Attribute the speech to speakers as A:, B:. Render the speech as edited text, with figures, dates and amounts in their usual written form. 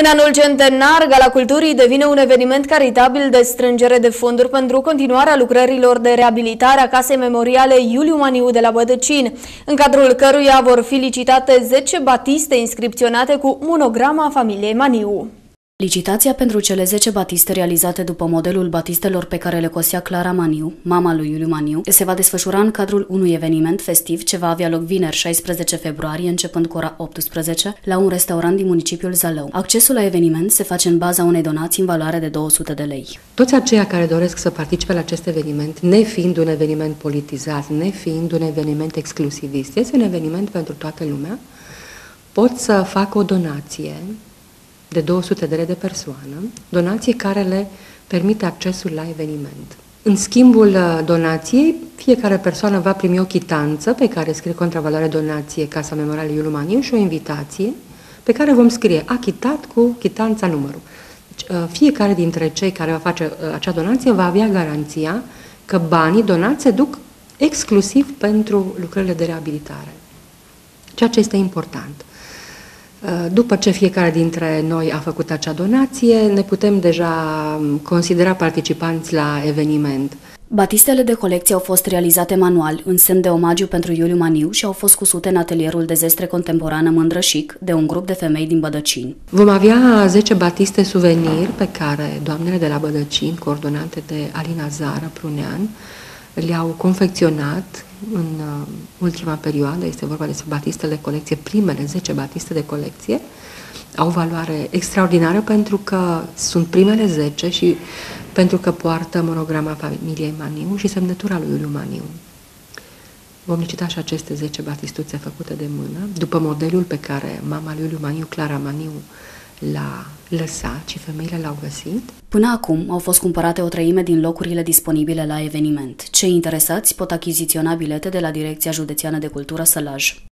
A: În anul centenar, Gala Culturii devine un eveniment caritabil de strângere de fonduri pentru continuarea lucrărilor de reabilitare a Casei Memoriale Iuliu Maniu de la Bădăcin, în cadrul căruia vor fi licitate 10 batiste inscripționate cu monograma familiei Maniu.
B: Licitația pentru cele 10 batiste realizate după modelul batistelor pe care le cosea Clara Maniu, mama lui Iuliu Maniu, se va desfășura în cadrul unui eveniment festiv ce va avea loc vineri 16 februarie, începând cu ora 18, la un restaurant din municipiul Zalău. Accesul la eveniment se face în baza unei donații în valoare de 200 de lei.
C: Toți aceia care doresc să participe la acest eveniment, nefiind un eveniment politizat, nefiind un eveniment exclusivist, este un eveniment pentru toată lumea, pot să facă o donație de 200 de lei de persoană, donație care le permite accesul la eveniment. În schimbul donației, fiecare persoană va primi o chitanță pe care scrie contravaloare donație Casa Memorială Iuliu Maniu și o invitație pe care vom scrie achitat cu chitanța numărul. Deci, fiecare dintre cei care va face acea donație va avea garanția că banii donați se duc exclusiv pentru lucrările de reabilitare, ceea ce este important. După ce fiecare dintre noi a făcut acea donație, ne putem deja considera participanți la eveniment.
B: Batistele de colecție au fost realizate manual, în semn de omagiu pentru Iuliu Maniu și au fost cusute în atelierul de zestre contemporană Mândră Chic de un grup de femei din Bădăcin.
C: Vom avea 10 batiste suvenir pe care doamnele de la Bădăcin, coordonate de Alina Zara Prunean, le-au confecționat în ultima perioadă. Este vorba despre batistele colecție, primele 10 batiste de colecție. Au valoare extraordinară pentru că sunt primele 10 și pentru că poartă monograma familiei Maniu și semnătura lui Iuliu Maniu. Vom licita și aceste 10 batistuțe făcute de mână, după modelul pe care mama lui Iuliu Maniu, Clara Maniu, l-a lăsat și femeile l-au găsit.
B: Până acum au fost cumpărate o treime din locurile disponibile la eveniment. Cei interesați pot achiziționa bilete de la Direcția Județeană de Cultură Sălaj.